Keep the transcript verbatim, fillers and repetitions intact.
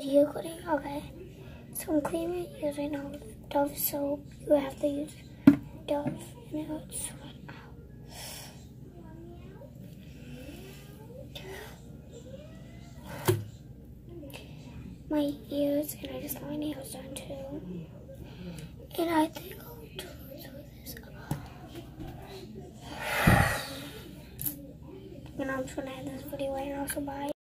video cleaning? Okay. So I'm cleaning my ears right now with Dove soap. You have to use Dove and it would sweat out. My ears, and I just got my nails done too. And I think I'll do this. And I'm just gonna end this video right now, so bye.